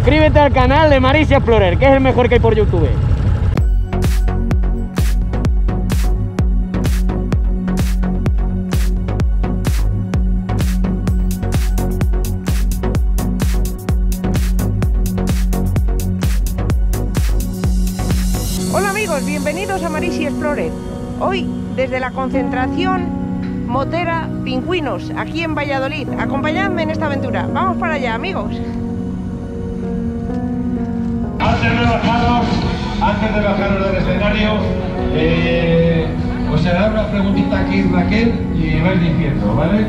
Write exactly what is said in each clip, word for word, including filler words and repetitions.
suscríbete al canal de Marisia Explorer, que es el mejor que hay por YouTube. Hola amigos, bienvenidos a Marisia Explorer. Hoy desde la concentración motera Pingüinos, aquí en Valladolid. Acompañadme en esta aventura. Vamos para allá, amigos. Antes de bajaros, antes de bajaros del escenario, eh, os hará una preguntita aquí Raquel y vais diciendo, ¿vale?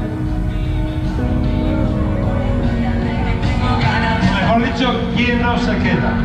Mejor dicho, ¿quién no se queda?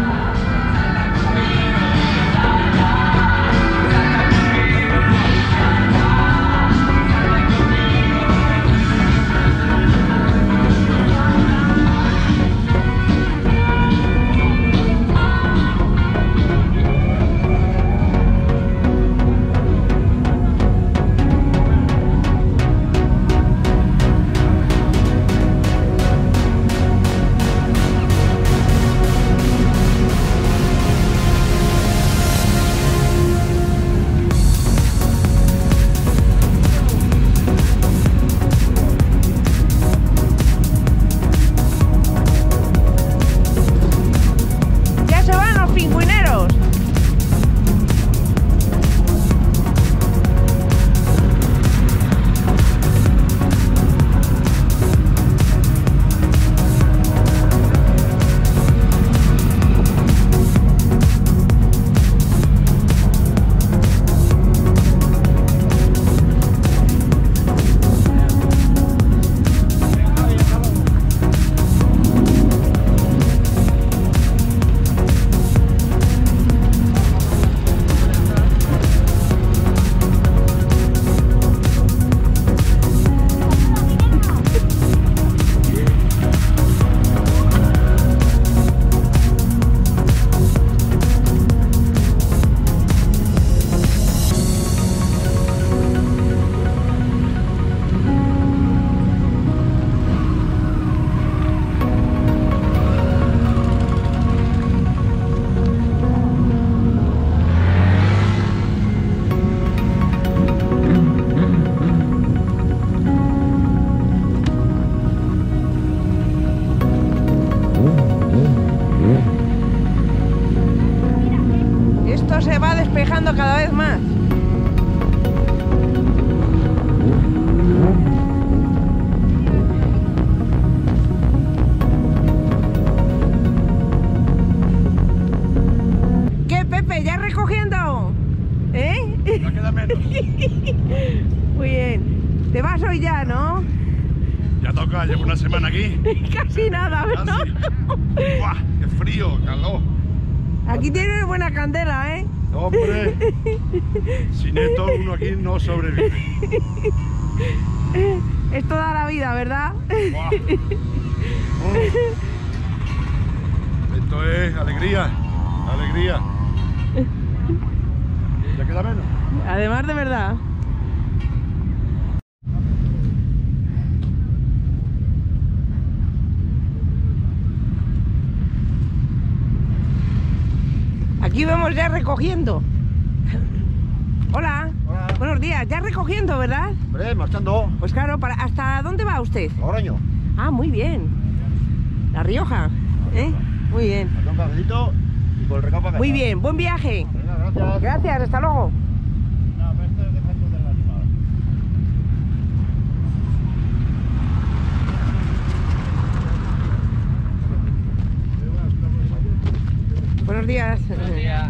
Se va despejando cada vez más. ¿Qué, Pepe? ¿Ya recogiendo? ¿Eh? No queda menos. Muy bien. ¿Te vas hoy ya, no? Ya toca, llevo una semana aquí. Casi nada, ¿verdad? Casi. ¡Buah! ¡Qué frío! ¡Calor! Aquí tienes buena candela, ¿eh? ¡Hombre! Sin esto uno aquí no sobrevive. Es toda la vida, ¿verdad? ¡Buah! Oh. Esto es alegría, alegría. ¿Ya queda menos? Además, de verdad. Aquí vemos ya recogiendo. Hola. Hola. Buenos días. Ya recogiendo, ¿verdad? Hombre, marchando. Pues claro, para, ¿hasta dónde va usted? Logroño. Ah, muy bien. La Rioja, ¿eh? Muy bien. Haz un cafecito y por el recado para casa. Muy bien, buen viaje. Venga, gracias. Gracias, hasta luego. No, pero esto es de efectos del animal. Buenos días. Buenos días.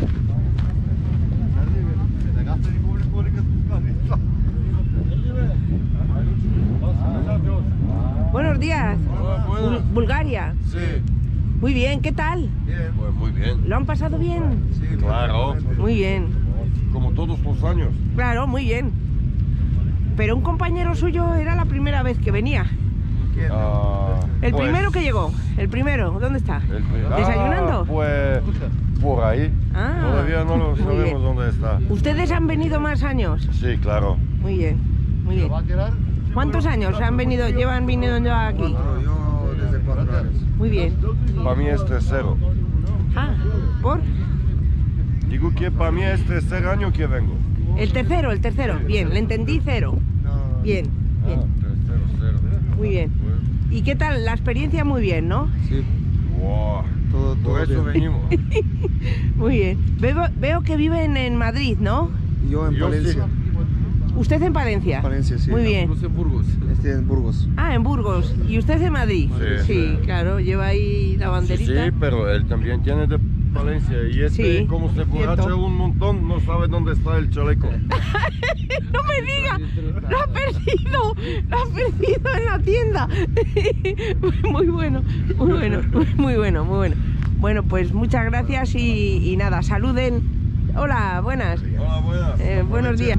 Buenos días. Hola, buenas. Bul- Bulgaria. Sí, Muy bien, ¿qué tal? bien. Pues muy bien. ¿Lo han pasado bien? Sí, claro. Muy bien. Como todos los años. Claro, muy bien. Pero un compañero suyo era la primera vez que venía. Ah, El pues, primero que llegó. El primero, ¿dónde está? el pri- ¿Desayunando? Ah, pues por ahí. Ah, Todavía no lo muy sabemos bien. dónde está. ¿Ustedes han venido más años? Sí, claro. Muy bien, muy bien. ¿Cuántos años han venido, llevan viniendo aquí? Yo desde cuatro años. Muy bien. Para mí es tercero. Ah, ¿por? Digo que para mí es tercer año que vengo. El tercero, el tercero. Bien, le entendí cero. Bien, Ah, bien. tercero, cero. Muy bien. ¿Y qué tal? La experiencia muy bien, ¿no? Sí, Wow. todo, todo Por eso bien. venimos. Muy bien. Veo, veo que viven en Madrid, ¿no? Yo en Yo Valencia. ¿Usted en Palencia? Valencia, sí. Muy bien. en Burgos. Estoy en Burgos. Ah, en Burgos. ¿Y usted en Madrid? Sí, sí. claro. Lleva ahí la Sí, banderita. sí, pero él también tiene de Valencia. Y este, Sí, como se borracha cierto. un montón, no sabe dónde está el chaleco. ¡No me diga! ¡Lo ha perdido! ¡Lo ha perdido en la tienda! Muy bueno, muy bueno, muy bueno, muy bueno. Bueno, pues muchas gracias y, y nada, saluden. Hola, buenas. Hola, buenas. Eh, buenos días.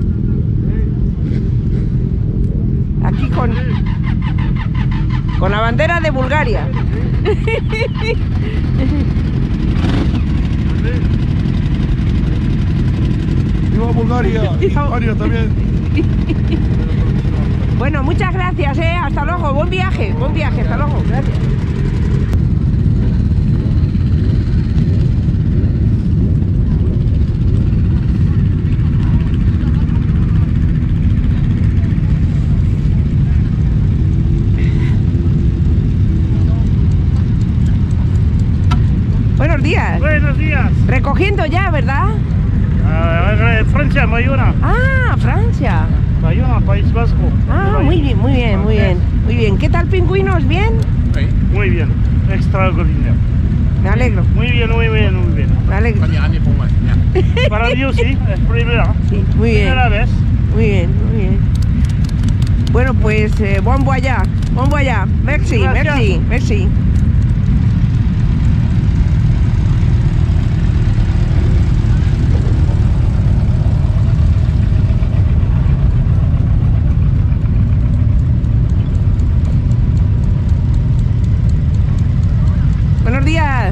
Aquí con, con la bandera de Bulgaria. ¡Viva Bulgaria! Bulgaria también. Bueno, muchas gracias, ¿eh? Hasta luego. Buen viaje, buen viaje. Hasta luego. Gracias. Buenos días. Buenos días. Recogiendo ya, ¿verdad? Uh, Francia, Bayona. Ah, Francia. Bayona, País Vasco. Ah, muy bien, muy bien, muy bien. Muy bien. ¿Qué tal, pingüinos? ¿Bien? Muy bien. Extraordinario. Me alegro, Muy bien, muy bien, muy bien. me alegro. Para mí sí, es primera. Sí, muy bien, Primera vez. muy bien, muy bien. Bueno, pues, eh, bon voyage, bon voyage. Merci, Gracias. merci, merci. Buenos días.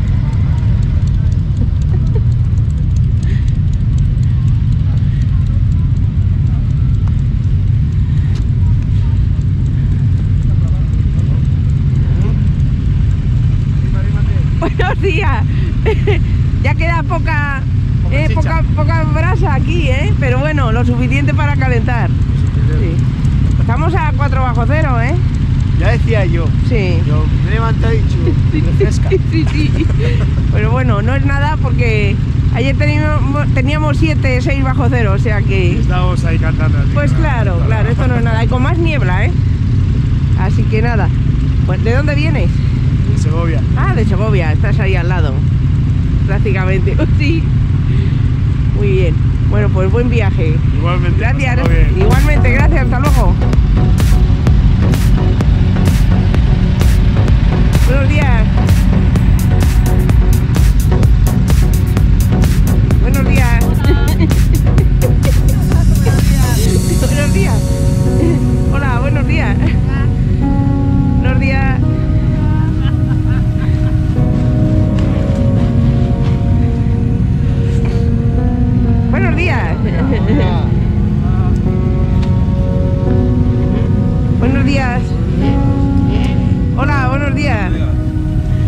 Buenos días. Ya queda poca, eh, poca, poca brasa aquí, ¿eh? Pero bueno, lo suficiente para calentar. Sí. Estamos a cuatro bajo cero, ¿eh? Ya decía yo. Sí. Yo me he levantado y he dicho, refresca. Sí, sí. Pero bueno, no es nada porque ayer teníamos teníamos siete, seis bajo cero, o sea que... Estamos ahí cantando. así, Pues ¿no? claro, claro, esto no es nada. Y con más niebla, ¿eh? Así que nada. Pues, ¿de dónde vienes? En Segovia. Ah, de Segovia, estás ahí al lado. Prácticamente. Sí. Muy bien. Bueno, pues buen viaje. Igualmente. Gracias. todo bien. Igualmente, gracias. Hasta luego. Buenos días. Buenos días. Buenos días. Hola, buenos días. Buenos días. Buenos días. Buenos días. Hola, buenos días.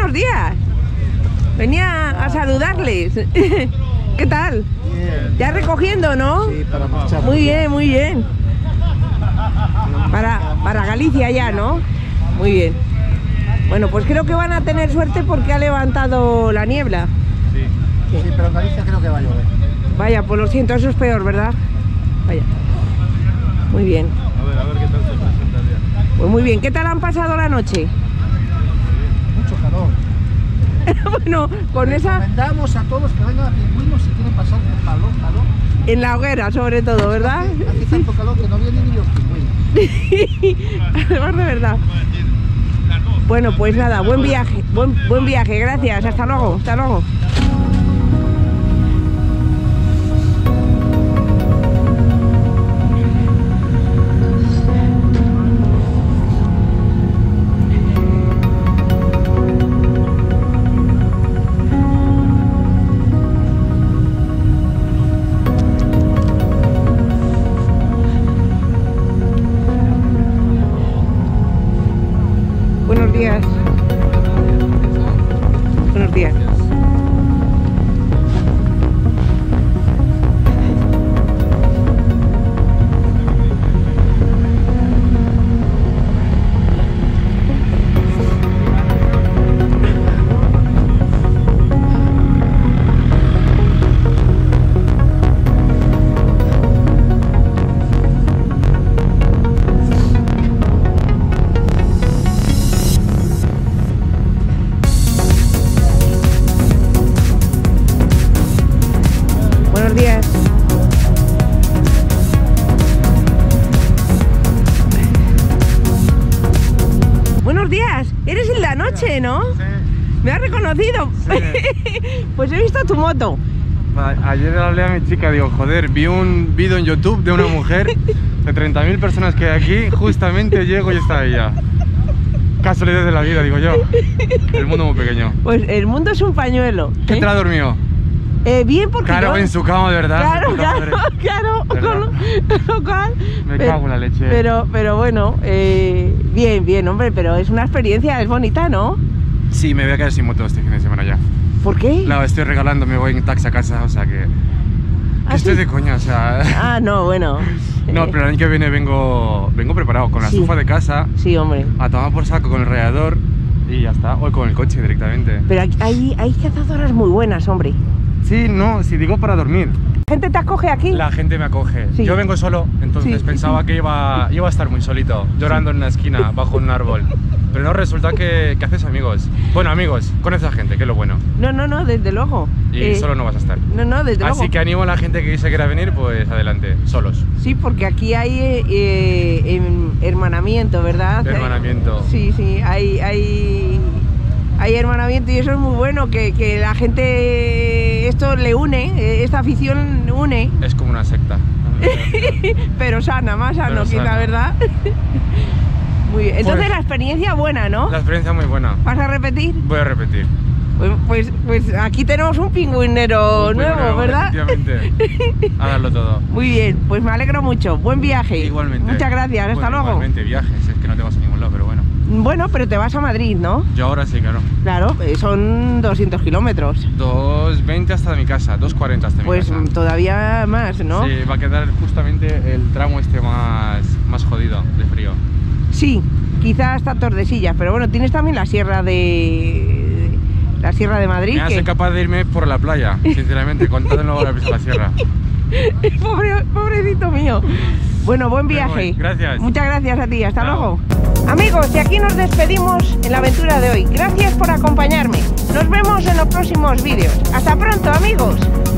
buenos días. Venía a saludarles. ¿Qué tal? Bien. Ya recogiendo, ¿no? Sí, para marchar. Muy bien, muy bien. Para, para Galicia ya, ¿no? Muy bien. Bueno, pues creo que van a tener suerte porque ha levantado la niebla. Sí. Sí, pero en Galicia creo que va a llover. Vaya, pues lo siento, eso es peor, ¿verdad? Vaya. Muy bien. A ver, a ver qué tal se presenta el día. Pues muy bien. ¿Qué tal han pasado la noche? Mucho calor. Bueno, con esa... Recomendamos a todos que vengan a Pingüinos si quieren pasar por calor, calor. En la hoguera, sobre todo, ¿verdad? Hace, hace tanto calor que no vienen ni los pingüinos. Además, de verdad. Bueno, pues nada, buen viaje, buen, buen viaje, gracias. Hasta luego, hasta luego. Buenos días. Buenos días. Buenos días. Buenos días. Eres el de anoche, ¿no? Sí. ¿Me has reconocido? Sí. Pues he visto tu moto. A- Ayer le hablé a mi chica, digo, joder, vi un vídeo en YouTube de una mujer de treinta mil personas que hay aquí, justamente llego y está ella. Casualidad de la vida, digo yo. El mundo muy pequeño. Pues el mundo es un pañuelo. ¿Qué ¿eh? tal ha dormido? Eh, bien, porque Claro, yo- en su cama, de verdad. Claro, su puta claro, madre. claro, ¿Verdad? con lo, con lo cual... Me pe- cago en la leche. Pero, pero bueno, eh, bien, bien, hombre, pero es una experiencia, es bonita, ¿no? Sí, me voy a quedar sin moto este fin de semana ya. ¿Por qué? La estoy regalando, me voy en taxi a casa, o sea que... ¿Ah, que estoy sí? de coña, o sea... Ah, no, bueno. No, Eh, pero el año que viene vengo, vengo preparado con la Sí. estufa de casa, Sí, hombre. a tomar por saco con el radiador y ya está, o con el coche directamente. Pero hay, hay, hay cazadoras muy buenas, hombre. Sí, no, si digo para dormir. ¿La gente te acoge aquí? La gente me acoge. Sí. Yo vengo solo, entonces Sí. pensaba que iba, iba a estar muy solito, llorando en una esquina, bajo un árbol. Pero no, resulta que, que haces amigos. Bueno, amigos, conoces a gente, que es lo bueno. No, no, no, desde luego. Y Eh, solo no vas a estar. No, no, desde luego. Así que animo a la gente que se quiera venir, pues adelante, solos. Sí, porque aquí hay eh, eh, em, hermanamiento, ¿verdad? Hermanamiento. Sí, sí, hay, hay, hay hermanamiento y eso es muy bueno, que, que la gente, esto le une, eh, esta afición une, Es como una secta. pero sana, más sano, Pero quizá, sana. ¿verdad? Muy bien. Entonces Pues- la experiencia buena, ¿no? La experiencia muy buena. ¿Vas a repetir? Voy a repetir. Pues, pues, pues aquí tenemos un pingüinero Un nuevo, nuevo, ¿verdad? Efectivamente. A darlo todo. Muy bien, pues me alegro mucho. Buen viaje. Igualmente. Muchas gracias, hasta Bueno, luego. Igualmente, viajes, es que no te vas a ningún lado, pero bueno. Bueno, pero te vas a Madrid, ¿no? Yo ahora sí, claro. Claro, eh, son doscientos kilómetros. dos veinte hasta mi casa, dos cuarenta hasta mi Pues casa. mm, todavía más, ¿no? Sí, va a quedar justamente el tramo este más, más jodido de frío. Sí, quizá hasta Tordesillas, pero bueno, tienes también la sierra de la sierra de Madrid. Me hace que- capaz de irme por la playa, sinceramente, contando ahora piso la sierra. Pobre, pobrecito mío. Bueno, buen Me viaje. voy, gracias. Muchas gracias a ti, hasta Chao. luego. Amigos, y aquí nos despedimos en la aventura de hoy. Gracias por acompañarme. Nos vemos en los próximos vídeos. Hasta pronto, amigos.